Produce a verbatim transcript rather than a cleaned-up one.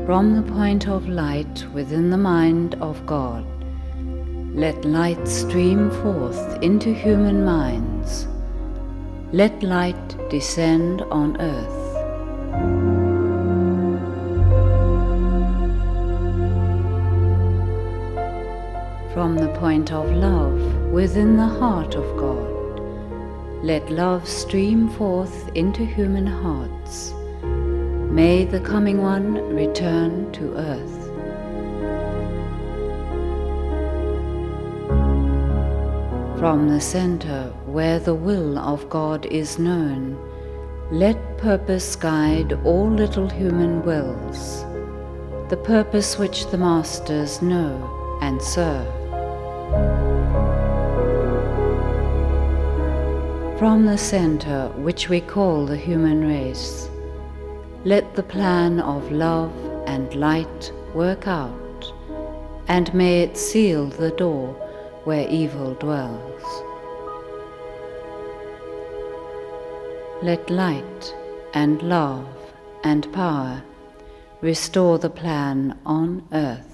From the point of light within the mind of God, let light stream forth into human minds. Let light descend on earth. From the point of love within the heart of God, let love stream forth into human hearts. May the coming one return to earth. From the center where the will of God is known, let purpose guide all little human wills, the purpose which the masters know and serve. From the center which we call the human race, let the plan of love and light work out, and may it seal the door where evil dwells. Let light and love and power restore the plan on earth.